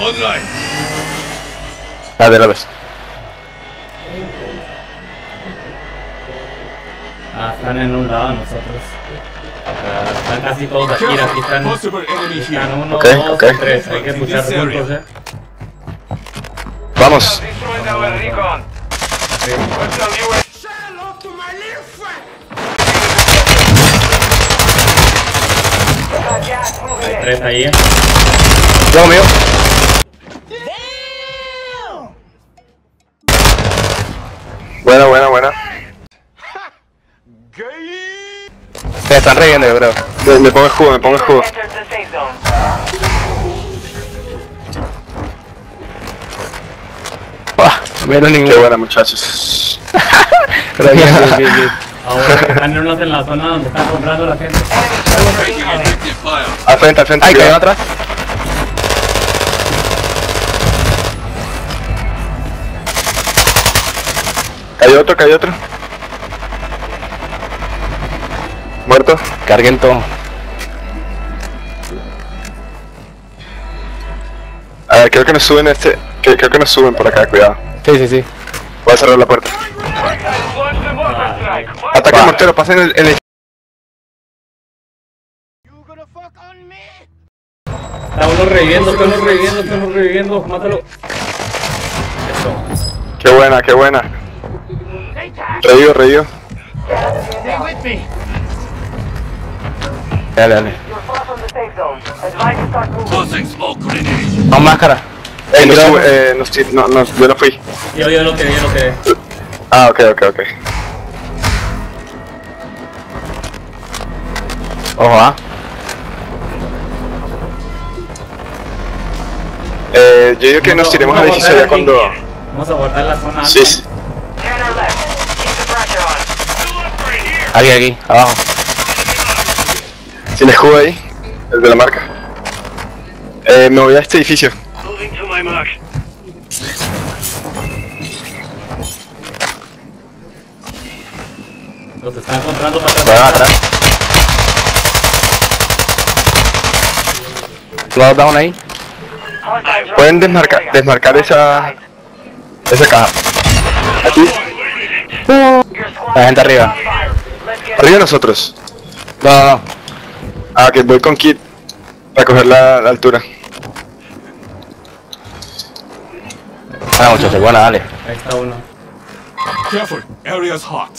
Dale, la ves. Están en un lado nosotros. Están casi todos aquí están uno, Ok, dos, ok. tres. Hay que escuchar juntos, Vamos. Hay tres ahí. Luego mío. Buena. Se están riendo, yo creo. Me pongo escudo. Menos ningún. Qué buena, muchachos. Pero bien. Ahora están unos en la zona donde están comprando la gente. Al frente. Ay, cayó atrás. Cayó otro. Muerto. Carguen todo. A ver, creo que nos suben creo que nos suben por acá, cuidado. Sí. Voy a cerrar la puerta. Ataque mortero, pasen el... Está uno reviviendo, mátalo. Eso. Qué buena. Reído. Dale. No, máscara. Yo no fui. Yo lo quedé. Ah, ok. Ojo, yo digo que nos tiremos al edificio ya cuando... Vamos a guardar la zona alta. Sí. Aquí, abajo. ¿Tienes escudo ahí? El de la marca. Me voy a este edificio. Los están encontrando para Vayan atrás. Los down ahí. Pueden desmarcar esa caja. Aquí. La gente arriba. Arriba nosotros. No. Ah, que voy con Kit para coger la altura. Muchachos, buena, dale. Ahí está uno. Careful, area's hot.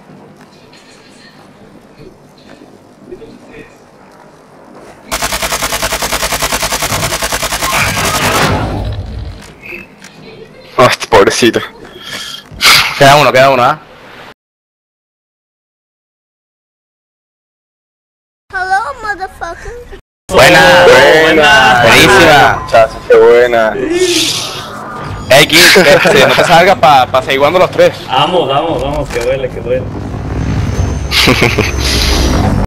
Pobrecito. Queda uno, Hello, motherfucker. Buena. Buenísima. Muchachos, qué buena. Kit, no te salgas para seguir jugando los tres. Vamos, que duele.